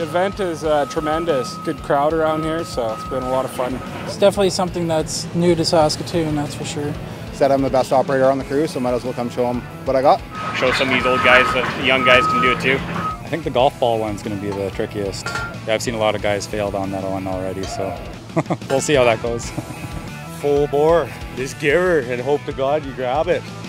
The event is tremendous. Good crowd around here, so it's been a lot of fun. It's definitely something that's new to Saskatoon, that's for sure. Said I'm the best operator on the crew, so might as well come show them what I got. Show some of these old guys that the young guys can do it too. I think the golf ball one's going to be the trickiest. Yeah, I've seen a lot of guys failed on that one already, so we'll see how that goes. Full bore, just give her and hope to God you grab it.